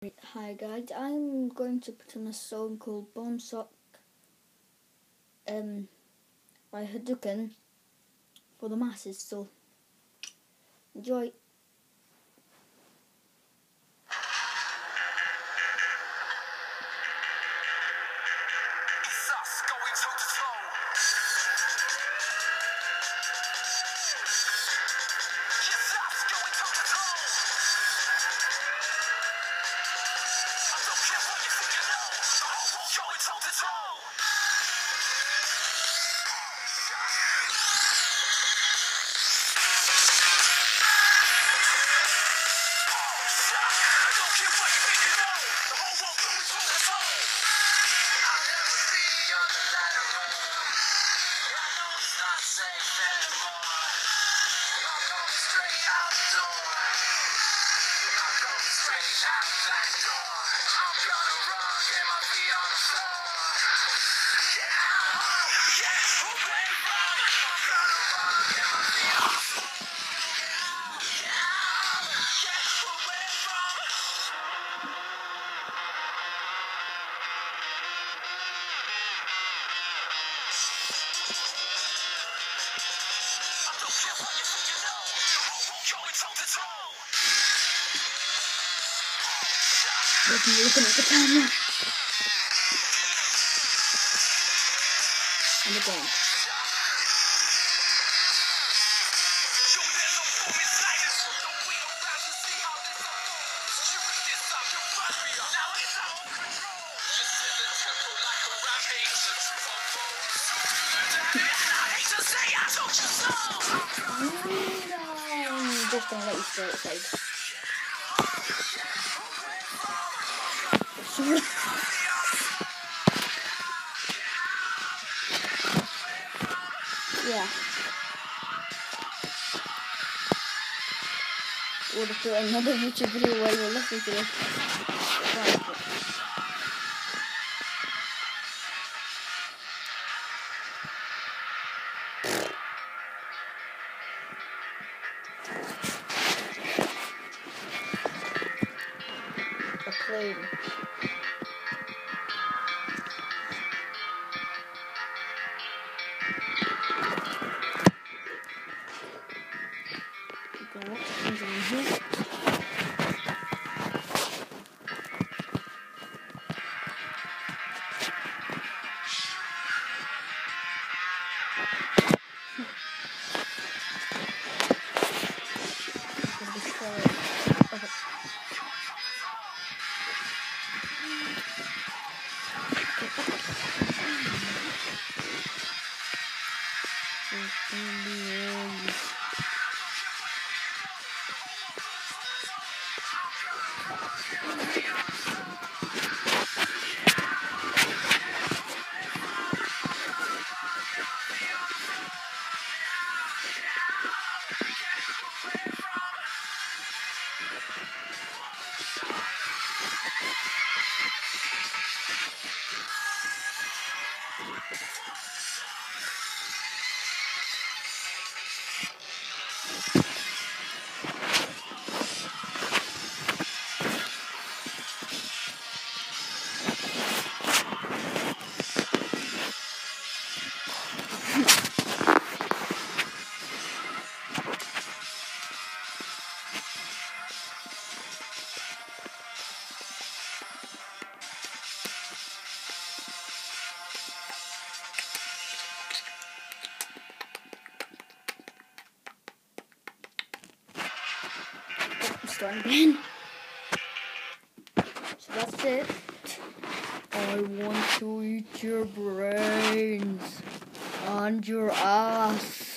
Hi guys, I'm going to put on a song called Bombshock by Hadouken for the masses, so enjoy. Looking at the camera. And again. Just gonna let you stay outside. Yeah. Would have put another YouTube video while you're listening to this. A plane. What's in here? Starting again. So that's it. I want to eat your brains and your ass.